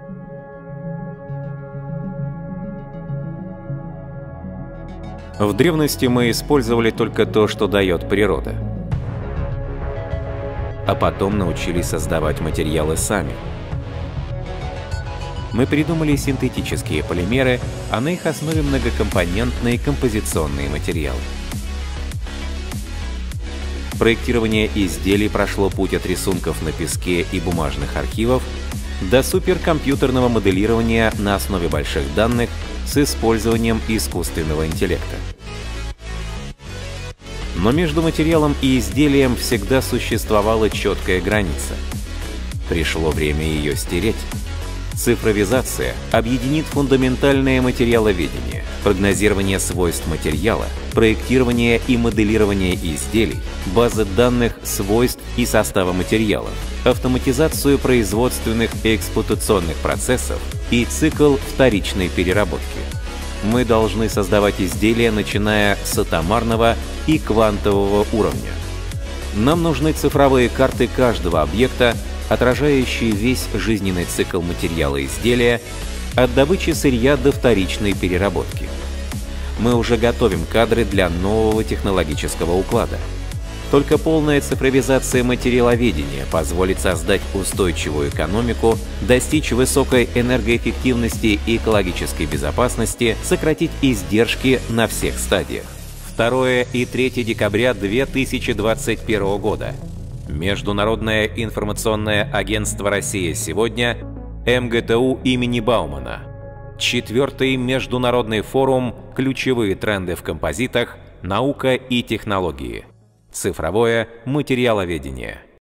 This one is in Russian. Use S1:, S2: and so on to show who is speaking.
S1: В древности мы использовали только то, что дает природа. А потом научились создавать материалы сами. Мы придумали синтетические полимеры, а на их основе многокомпонентные композиционные материалы. Проектирование изделий прошло путь от рисунков на песке и бумажных архивов до суперкомпьютерного моделирования на основе больших данных с использованием искусственного интеллекта. Но между материалом и изделием всегда существовала четкая граница. Пришло время ее стереть. Цифровизация объединит фундаментальное материаловедение, прогнозирование свойств материала, проектирование и моделирование изделий, базы данных свойств и состава материалов, автоматизацию производственных и эксплуатационных процессов и цикл вторичной переработки. Мы должны создавать изделия, начиная с атомарного и квантового уровня. Нам нужны цифровые карты каждого объекта, отражающие весь жизненный цикл материала изделия от добычи сырья до вторичной переработки. Мы уже готовим кадры для нового технологического уклада. Только полная цифровизация материаловедения позволит создать устойчивую экономику, достичь высокой энергоэффективности и экологической безопасности, сократить издержки на всех стадиях. 2 и 3 декабря 2021 года. Международное информационное агентство «Россия сегодня», МГТУ имени Баумана. 4-й международный форум «Ключевые тренды в композитах. Наука и технологии. Цифровое материаловедение».